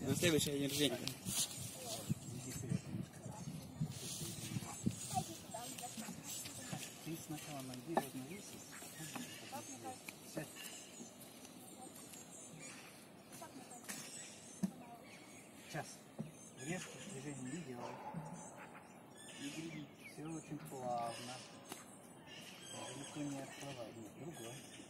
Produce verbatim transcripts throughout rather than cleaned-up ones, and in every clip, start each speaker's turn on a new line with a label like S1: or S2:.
S1: На следующее день рождения.
S2: Ты сначала найди равновесие. Сядь. Сейчас. Резких движений не делай. Все очень плавно. Далеко не открывай. Нет, другой.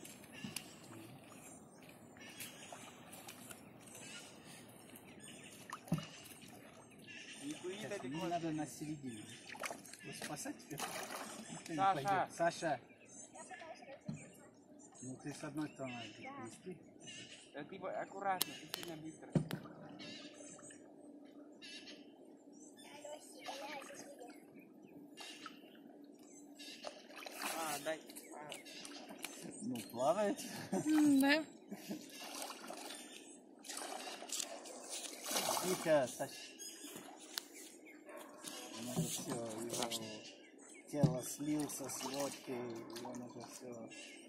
S2: Сейчас, мне надо на середине. Вы спасать тебя? Никто не пойдет. Саша! Ну ты с одной стороны вести.
S1: Да ты аккуратно, ты сильно быстро. А, дай. А.
S2: Ну, плавает.
S3: Да.
S2: Тихо, Саша. Он уже все, его тело слился с лодкой, и он уже все.